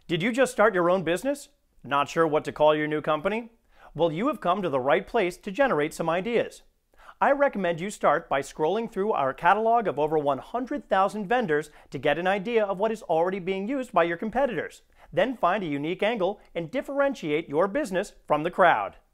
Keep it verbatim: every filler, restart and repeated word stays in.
Did you just start your own business? Not sure what to call your new company? Well, you have come to the right place to generate some ideas. I recommend you start by scrolling through our catalog of over one hundred thousand vendors to get an idea of what is already being used by your competitors. Then find a unique angle and differentiate your business from the crowd.